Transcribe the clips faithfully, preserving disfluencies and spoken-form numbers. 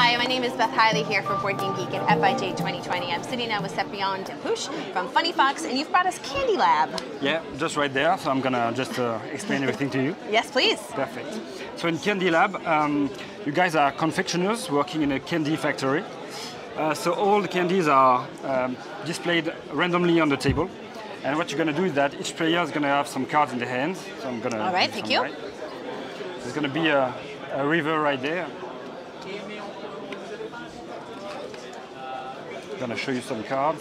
Hi, my name is Beth Hiley here for BoardGameGeek at F I J twenty twenty. I'm sitting now with Sepion Push from Funny Fox, and you've brought us Candy Lab. Yeah, just right there, so I'm gonna just uh, explain everything to you. Yes, please. Perfect. So in Candy Lab, um, you guys are confectioners working in a candy factory. Uh, so all the candies are um, displayed randomly on the table. And what you're gonna do is that each player is gonna have some cards in their hands. So I'm gonna. All right, thank you. Right. There's gonna be a, a river right there. I'm gonna show you some cards.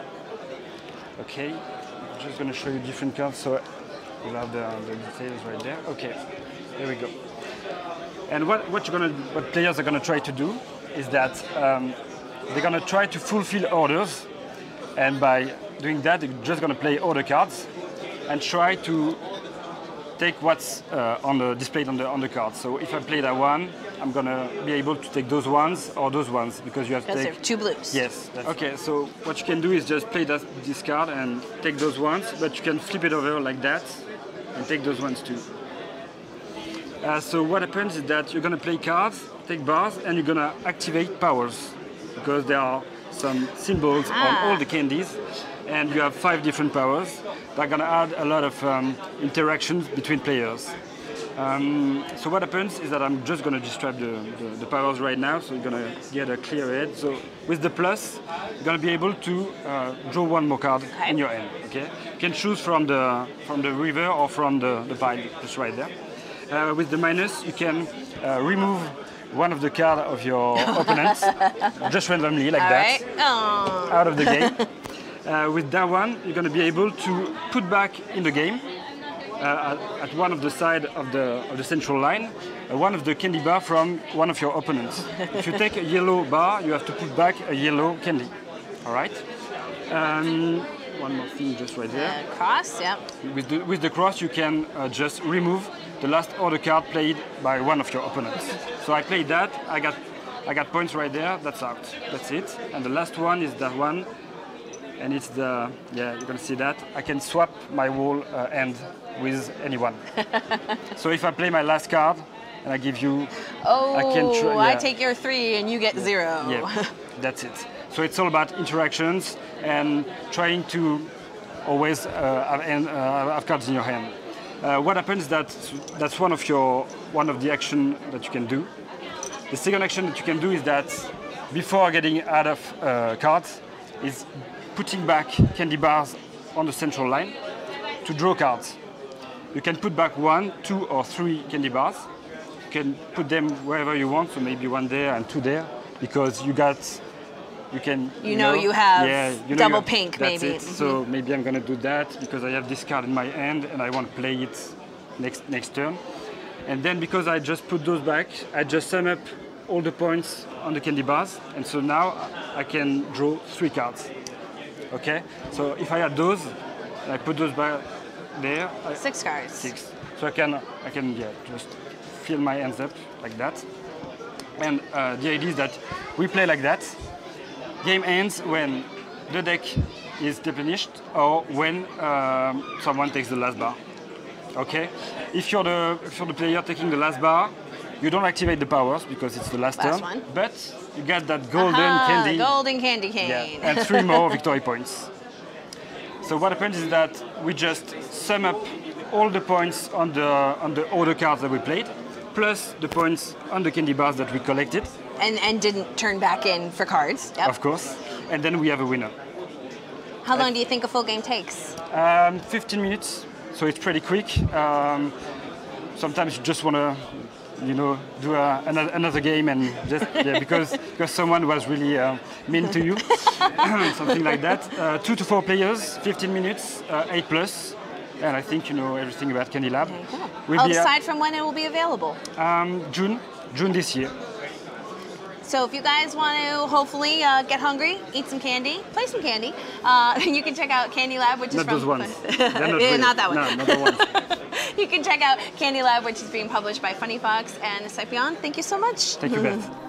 Okay, I'm just gonna show you different cards so you'll have the, the details right there. Okay, there we go. And what, what you're gonna, what players are gonna try to do is that um, they're gonna try to fulfill orders, and by doing that, they're just gonna play order cards and try to take what's uh, on the displayed on the on the card. So if I play that one, I'm gonna be able to take those ones or those ones because you have to take. Because there are two blues. Yes. That's okay. So what you can do is just play that this card and take those ones, but you can flip it over like that and take those ones too. Uh, so what happens is that you're gonna play cards, take bars, and you're gonna activate powers because there are some symbols ah. on all the candies, and you have five different powers. They're gonna add a lot of um, interactions between players. Um, so what happens is that I'm just gonna describe the, the, the powers right now, so you're gonna get a clear head. So with the plus, you're gonna be able to uh, draw one more card okay. in your hand. Okay, you can choose from the from the river or from the, the pile, just right there. Uh, with the minus, you can uh, remove one of the cards of your opponents, just randomly like All that, right. out of the game. Uh, with that one, you're going to be able to put back in the game, uh, at, at one of the side of the, of the central line, uh, one of the candy bar from one of your opponents. If you take a yellow bar, you have to put back a yellow candy. All right? Um, one more thing just right there. Uh, cross, yep. With the, with the cross, you can uh, just remove the last order card played by one of your opponents. So I played that, I got, I got points right there, that's out. That's it. And the last one is that one. And it's the, yeah, you're gonna see that. I can swap my whole uh, hand with anyone. So if I play my last card and I give you, oh, I can try, yeah. I take your three and you get zero. Yeah, that's it. So it's all about interactions and trying to always uh, have, hand, uh, have cards in your hand. Uh, what happens is that that's one of your, one of the action that you can do. The second action that you can do is that before getting out of uh, cards, is putting back candy bars on the central line to draw cards. You can put back one, two, or three candy bars. You can put them wherever you want, so maybe one there and two there, because you got, you can. You, you know, know you have yeah, you know double you have, pink, that's maybe. It. Mm-hmm. So maybe I'm gonna do that because I have this card in my hand and I want to play it next next turn. And then because I just put those back, I just sum up all the points on the candy bars, and so now I can draw three cards. Okay, so if I add those, I put those back there. Six cards. Six. So I can, I can, yeah, just fill my hands up like that. And uh, the idea is that we play like that. Game ends when the deck is depleted or when um, someone takes the last bar. Okay. If you're the, if you're the player taking the last bar, you don't activate the powers because it's the last, last turn. One. But you get that golden Aha, candy. Golden candy cane. Yeah, and three more victory points. So what happens is that we just sum up all the points on the on the order cards that we played, plus the points on the candy bars that we collected. And and didn't turn back in for cards. Yep. Of course. And then we have a winner. How long do you think a full game takes? Um, fifteen minutes. So it's pretty quick. Um, sometimes you just want to, you know, do a, another, another game and just, yeah, because, because someone was really uh, mean to you, something like that. Uh, two to four players, fifteen minutes, uh, eight plus, and I think you know everything about Candy Lab. There you go. We'll oh, be, aside from when it will be available? Um, June, June this year. So if you guys want to hopefully uh, get hungry, eat some candy, play some candy, uh, you can check out Candy Lab, which not is from... Those ones. not really. Not that one. No, not the ones. You can check out Candy Lab, which is being published by Funny Fox and Sepion. Thank you so much. Thank you, Beth.